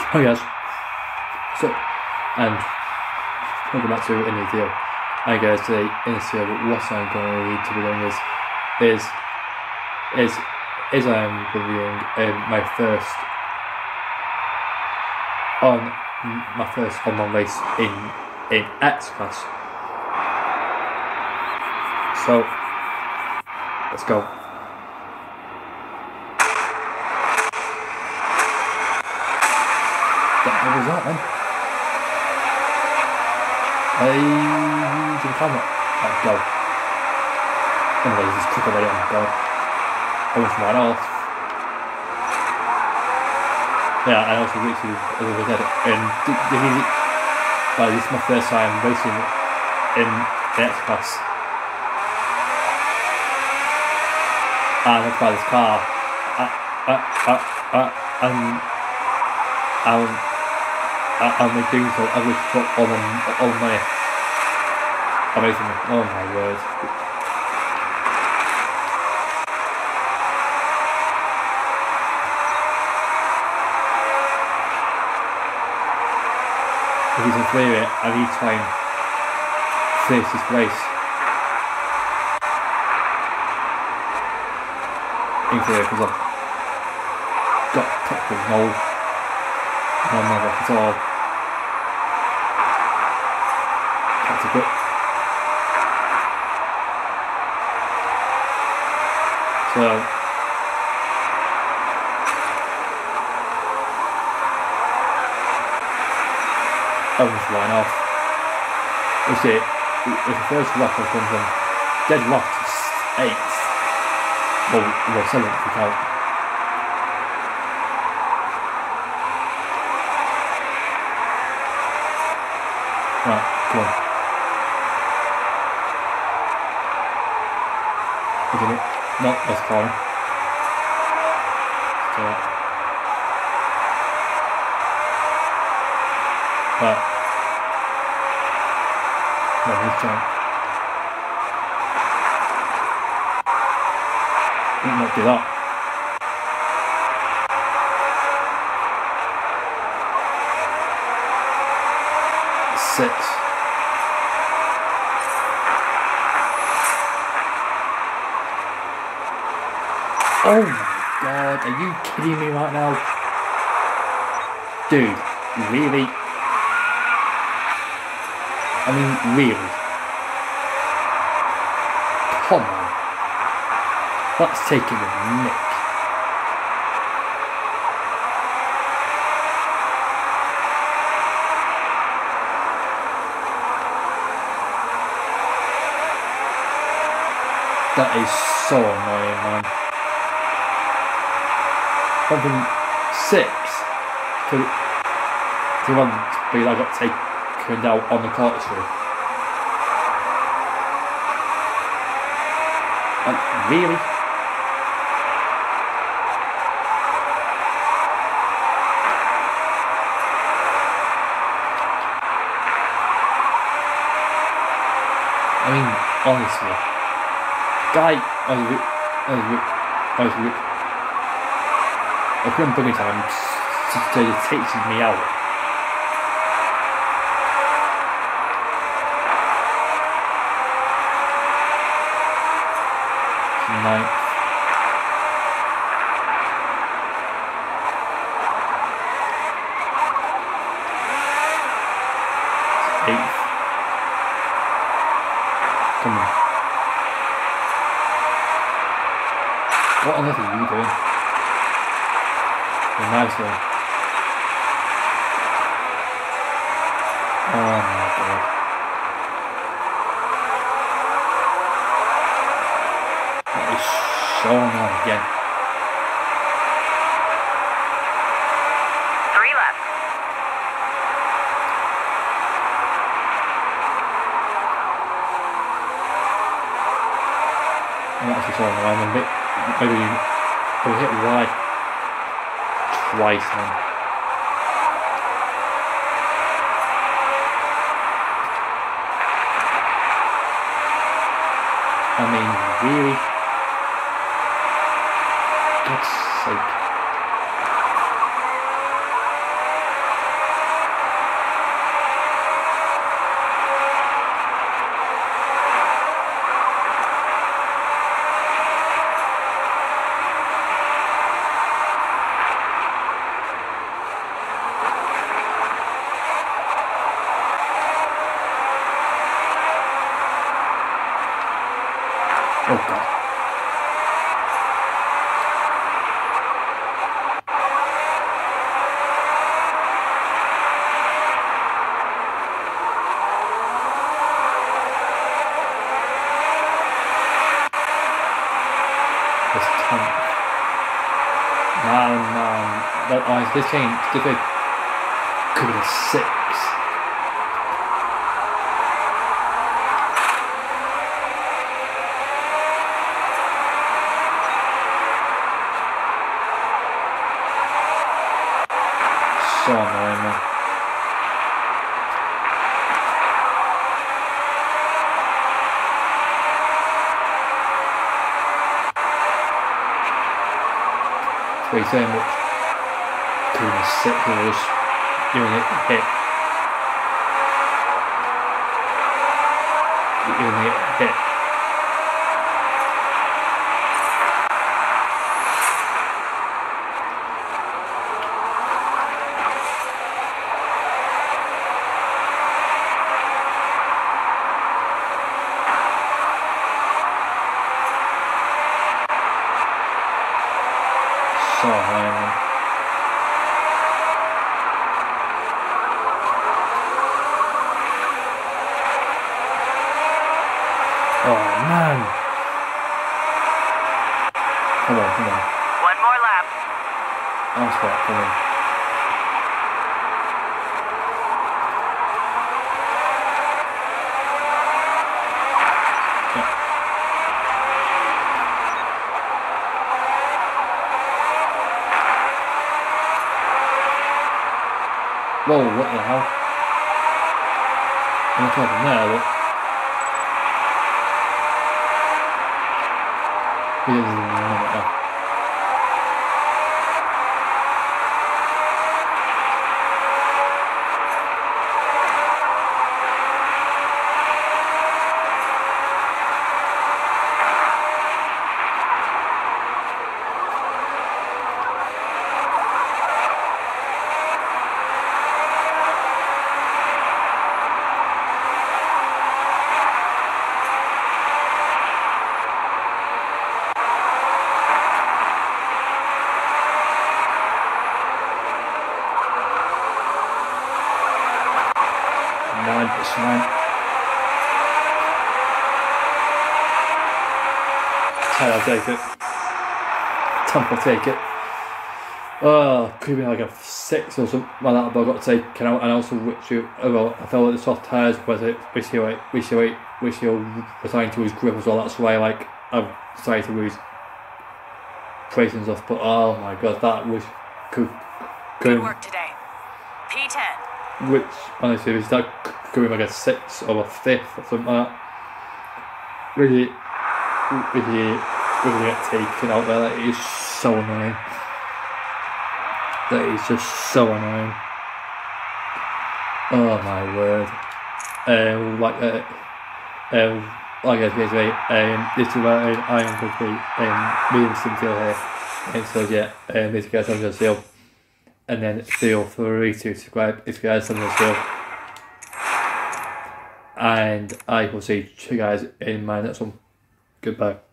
Oh yes. So, and welcome back to a new video. Hi guys, today in this video, what I'm going to be doing is I'm reviewing my first online race in X class. So let's go. What was that then? To the camera. Let's go. Anyways, just click already. Oh my god. Almost right off. Yeah, I also literally, as I said, this is my first time racing in the X class. And I buy this car. And we're doing so, I wish for all the money. Amazing. Oh my word. If he's in clear it, I need to try and finish this race. In clear, because I've got technical no matter at all. That's a bit. So almost line off. Let's see. It's the first lap I've come from dead last 8th. Well 7th if you count. Right, come on. Isn't it? No, that's corner. So, right. No, this time. Did not do that. Six. Oh my god, are you kidding me right now? Dude, really? I mean, really? Come on. That's taking a nick. That is so annoying, man. From 6 to 1 because I got taken out on the corkscrew. Like, really? I mean, honestly. Guy, I couldn't bring it time to take me out. Ninth. Eighth. Come on. What on earth are you doing? A nice one. Oh my god. That is so annoying again. 3 left. I'm actually so annoying. I'm a bit. Maybe we'll hit wide twice then. I mean, really? God's sake. This tank. Man. This game could be a 6. So annoying, man. Pretty so much doing a 6 or just doing it hit. Doing it hit. So annoying. Oh man. Come on. One more lap. Last spot, come on. Whoa, what the hell? I'm not talking there, but... He doesn't even know what that. It's fine. 10, I'll take it. 10, I'll take it. Oh, could be like a 6 or something like that, but I got taken out. And also, I felt like the soft tyres was it. We see trying to lose grip as well. That's why I've started to lose brakes and stuff. But oh my god, that was Good work today. P10. Which honestly is that going like a 6 or a 5th or something like that. Really get taken out there. That is so annoying. That is just so annoying. Oh my word. Like I said, this is where I am going to be moving some deal here. And so yeah, these guys have a deal. And then feel free to subscribe if you guys have this video. And I will see you guys in my next one. Goodbye.